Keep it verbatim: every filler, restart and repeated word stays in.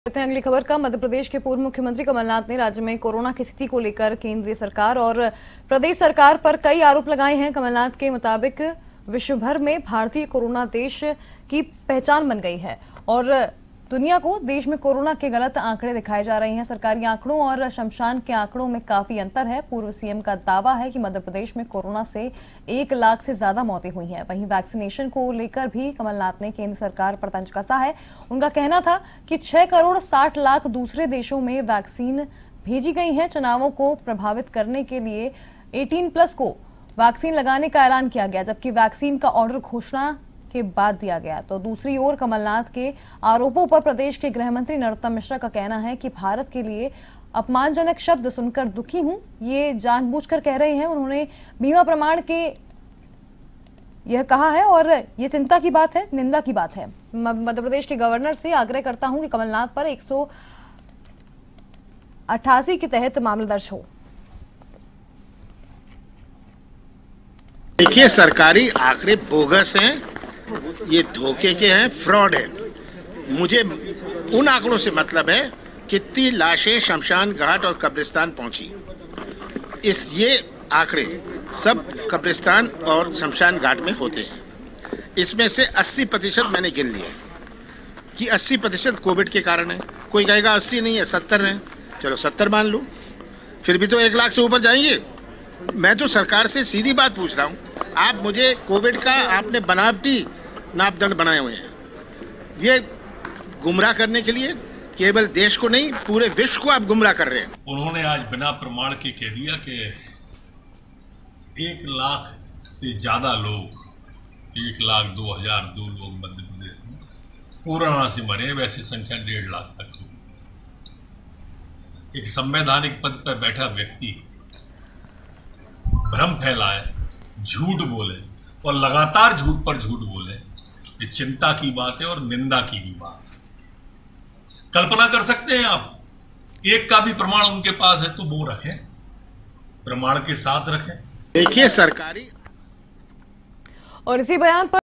करते हैं अगली खबर का। मध्य प्रदेश के पूर्व मुख्यमंत्री कमलनाथ ने राज्य में कोरोना की स्थिति को लेकर केंद्रीय सरकार और प्रदेश सरकार पर कई आरोप लगाए हैं। कमलनाथ के मुताबिक विश्व भर में भारतीय कोरोना देश की पहचान बन गई है और दुनिया को देश में कोरोना के गलत आंकड़े दिखाए जा रहे हैं। सरकारी आंकड़ों और शमशान के आंकड़ों में काफी अंतर है। पूर्व सीएम का दावा है कि मध्य प्रदेश में कोरोना से एक लाख से ज्यादा मौतें हुई हैं। वहीं वैक्सीनेशन को लेकर भी कमलनाथ ने केंद्र सरकार पर तंज कसा है। उनका कहना था कि छह करोड़ साठ लाख दूसरे देशों में वैक्सीन भेजी गई है। चुनावों को प्रभावित करने के लिए अठारह प्लस को वैक्सीन लगाने का ऐलान किया गया, जबकि वैक्सीन का ऑर्डर घोषणा के बाद दिया गया। तो दूसरी ओर कमलनाथ के आरोपों पर प्रदेश के गृह मंत्री नरोत्तम मिश्रा का कहना है कि भारत के लिए अपमानजनक शब्द सुनकर दुखी हूं, ये जानबूझकर कह रहे हैं। उन्होंने बीमा प्रमाण के यह कहा है और ये चिंता की बात है, निंदा की बात है। मध्य प्रदेश के गवर्नर से आग्रह करता हूं कि कमलनाथ पर एक सौ अट्ठासी के तहत मामला दर्ज हो। देखिए, सरकारी आंकड़े बोगस हैं, ये धोखे के हैं, फ्रॉड है। मुझे उन आंकड़ों से मतलब है कितनी लाशें शमशान घाट और कब्रिस्तान पहुंची। इस ये आंकड़े सब कब्रिस्तान और शमशान घाट में होते हैं। इसमें से अस्सी प्रतिशत मैंने गिन लिया कि अस्सी प्रतिशत कोविड के कारण है। कोई कहेगा अस्सी नहीं है, सत्तर है, चलो सत्तर मान लो, फिर भी तो एक लाख से ऊपर जाएंगे। मैं तो सरकार से सीधी बात पूछ रहा हूँ, आप मुझे कोविड का आपने बनावटी नापदंड बनाए हुए हैं। ये गुमराह करने के लिए केवल देश को नहीं, पूरे विश्व को आप गुमराह कर रहे हैं। उन्होंने आज बिना प्रमाण के कह दिया कि एक लाख से ज्यादा लोग, एक लाख दो हजार दो लोग मध्य प्रदेश में कोरोना से मरे। वैसी संख्या डेढ़ लाख तक हो। एक संवैधानिक पद पर बैठा व्यक्ति भ्रम फैलाए, झूठ बोले और लगातार झूठ पर झूठ बोले, ये चिंता की बात है और निंदा की भी बात है। कल्पना कर सकते हैं आप, एक का भी प्रमाण उनके पास है तो वो रखें, प्रमाण के साथ रखें। देखिए सरकारी और इसी बयान पर